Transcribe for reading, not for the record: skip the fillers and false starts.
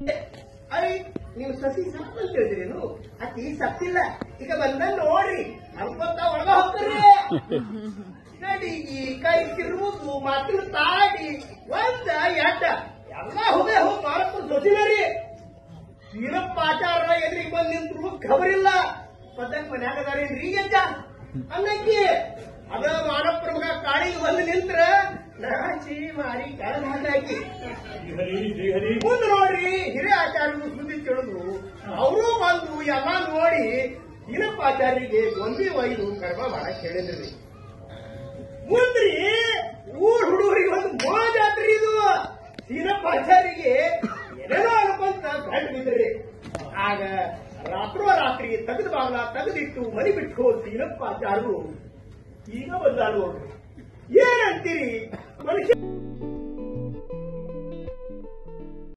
ಅಯ್ಯ ನೀವು ಸಸಿ ಸತ್ತ ಅಂತ ಹೇಳಿದ್ರೇನು ಅತಿ ಸತ್ತಿಲ್ಲ ಈಗ ಬಂದ ನೋಡ್ರಿ ಅನ್ಕೊಂತ ಒಳಗ ಹೋಗ್ತಾರ್ರಿ ನಡಿಗಿ ಕೈ ತಿರುವುದು ಮಾತಿನ ತಾಡಿ ಒಂದ ಎಡ್ಡ ಎಲ್ಲ ಹೋಗೇ ಹೋಗಿ ಮಾರಪ್ಪ ಜೊತಿನರಿ ವೀರಪ್ಪ ಆಚಾರ ಎದುರಿಗೆ ಬಂದು ನಿಂತರು ಖಬರಿಲ್ಲ ಪದ್ಧತಿ ಮನ್ಯಾಗ ಅದಾರೇನ್ರಿ ಅಜ್ಜ ಅನ್ನಕ್ಕಿ ಅದ ಮಾನಪ್ಪರ ಮಗ ಕಾಳಿಗೆ ಬಂದು ನಿಂತ್ರ ನಾಚಿ ಮಾರಿ ಕಾಳು ಹಾಕಿ ಮುಂದೆ ನೋಡ್ರಿ ಹಿರಿಯ ಆಚಾರ್ಯರು ಸುದ್ದಿ ತಿಳಿದ್ರು ಅವರು ಬಂದು ಎಲ್ಲ ನೋಡಿ ವೀರಪ್ಪ ಆಚಾರ್ಯರಿಗೆ ಗೊಂಬಿ ಒಯ್ದು ಕರ್ಮ ಮಾಡಕ್ ಹೇಳಿದ್ರಿ ಮುಂದ್ರಿ ಊರ್ ಹುಡುಗರಿಗೆ ಒಂದು ಮೋ ಜಾತ್ರೆ ಇದು ವೀರಪ್ಪ ಆಚಾರ್ಯರಿಗೆ ಏನೇನೋ ಅನ್ಕೊಂತ ಗಂಟು ಬಿದ್ರಿ ಆಗ ರಾತ್ರಿ ತೆಗೆದು ಬಾಗ್ಲ ತೆಗೆದಿಟ್ಟು ಮನಿ ಬಿಟ್ಟು ಹೋದ್ ವೀರಪ್ಪ ಆಚಾರ್ಯರು ಈಗ ಬಂದಾರು ನೋಡ್ರಿ ಏನಂತೀರಿ ಮನುಷ್ಯ